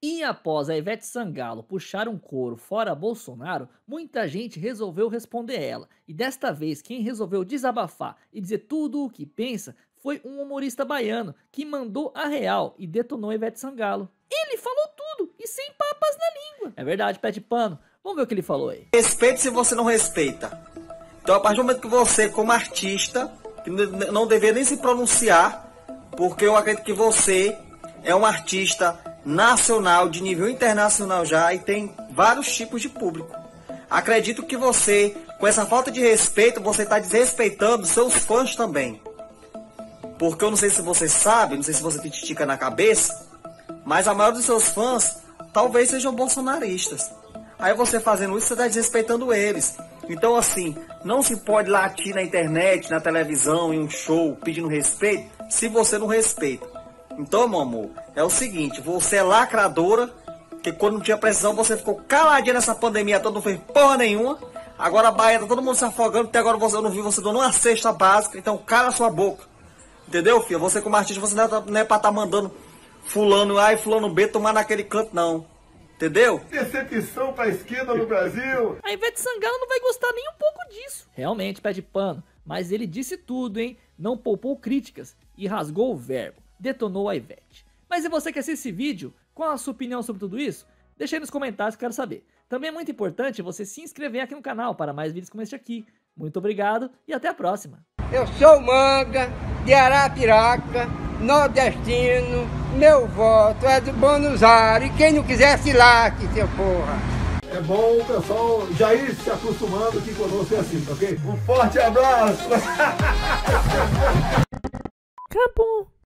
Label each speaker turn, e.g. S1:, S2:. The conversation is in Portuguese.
S1: E após a Ivete Sangalo puxar um coro fora Bolsonaro, muita gente resolveu responder ela. E desta vez quem resolveu desabafar e dizer tudo o que pensa foi um humorista baiano que mandou a real e detonou a Ivete Sangalo. Ele falou tudo e sem papas na língua. É verdade, pé de pano. Vamos ver o que ele falou aí.
S2: Respeite se você não respeita. Então a partir do momento que você, como artista, que não deveria nem se pronunciar, porque eu acredito que você é um artista nacional, de nível internacional já, e tem vários tipos de público. Acredito que você, com essa falta de respeito, você está desrespeitando seus fãs também. Porque eu não sei se você sabe, não sei se você tem titica na cabeça, mas a maioria dos seus fãs talvez sejam bolsonaristas. Aí você fazendo isso, você está desrespeitando eles. Então assim, não se pode latir na internet, na televisão, em um show, pedindo respeito, se você não respeita. Então, meu amor, é o seguinte, você é lacradora, que quando não tinha precisão, você ficou caladinha nessa pandemia toda, não fez porra nenhuma. Agora a Bahia tá todo mundo se afogando, até agora eu não vi você dando uma cesta básica, então cala a sua boca. Entendeu, filha? Você como artista, você não é pra estar mandando fulano A e fulano B tomar naquele canto, não. Entendeu?
S3: Decepção pra esquerda no Brasil.
S1: A Ivete Sangalo não vai gostar nem um pouco disso. Realmente, pé de pano. Mas ele disse tudo, hein? Não poupou críticas e rasgou o verbo. Detonou a Ivete. Mas e você que assiste esse vídeo? Qual a sua opinião sobre tudo isso? Deixa aí nos comentários que eu quero saber. Também é muito importante você se inscrever aqui no canal para mais vídeos como este aqui. Muito obrigado e até a próxima.
S4: Eu sou Manga, de Arapiraca, nordestino, meu voto é do Buenos Aires, e quem não quiser se late, seu porra.
S3: É bom o pessoal já ir se acostumando que conosco é assim, tá ok? Um forte abraço!
S1: Acabou.